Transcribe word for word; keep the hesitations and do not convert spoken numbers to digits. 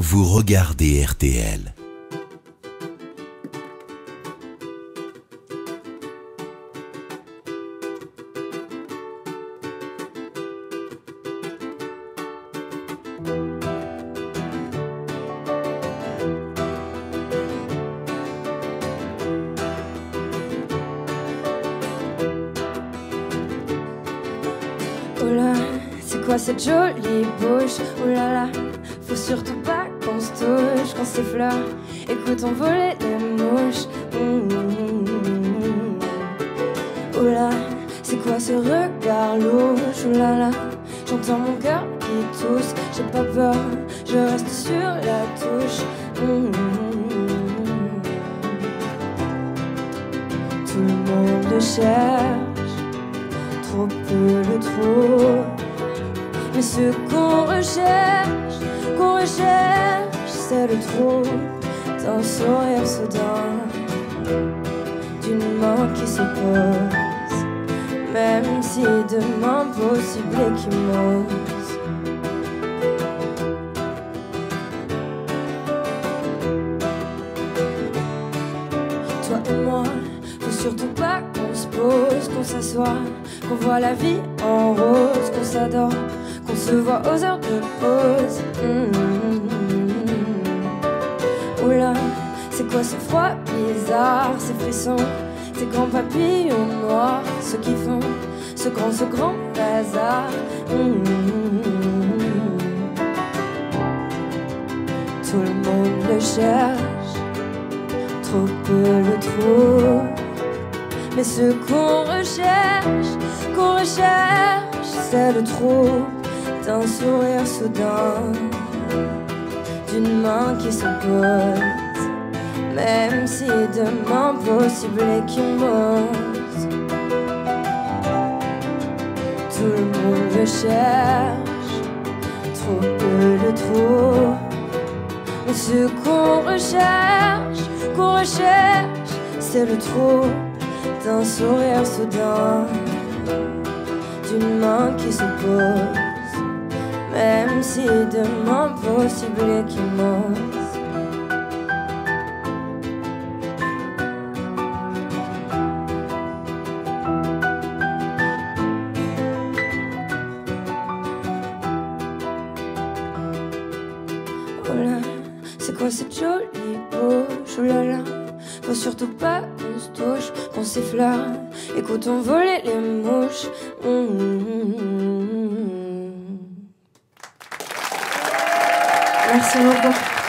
vous regardez R T L. Oh là, c'est quoi cette jolie bouche? Oh là là, faut surtout pas qu'on se touche quand c'est fleur. Écoute envoler les mouches. Mmh, mmh, mmh. Oh là, c'est quoi ce regard louche? Oh là là, j'entends mon cœur qui tousse. J'ai pas peur, je reste sur la touche. Mmh, mmh, mmh. Tout le monde le cherche, trop peu le trouve. Mais ce qu'on recherche, qu'on recherche, c'est le trou d'un sourire soudain, d'une main qui se pose, même si demain possible et qui m'ose. Toi et moi, faut surtout pas qu'on se pose, qu'on s'assoit, qu'on voit la vie en rose, qu'on s'adore, qu'on se voit aux heures de pause. Mmh, mmh, mmh. Oula, c'est quoi ce froid bizarre, ces frissons, ces grands papillons noirs, ceux qui font ce grand, ce grand hasard. Mmh, mmh, mmh. Tout le monde le cherche, trop peu le trouve. Mais ce qu'on recherche, qu'on recherche, c'est le trou d'un sourire soudain, d'une main qui se pose, même si demain possible et qui m'ose. Tout le monde le cherche, trop peu le trouve. Mais ce qu'on recherche, qu'on recherche, c'est le trou d'un sourire soudain, d'une main qui se pose, même si demain possible et qui m'ose. Oh là, c'est quoi cette jolie bouche? Oh là là, faut surtout pas qu'on se touche, qu'on s'effleure. Écoutons voler les mouches. Mmh, mmh, mmh. Merci beaucoup.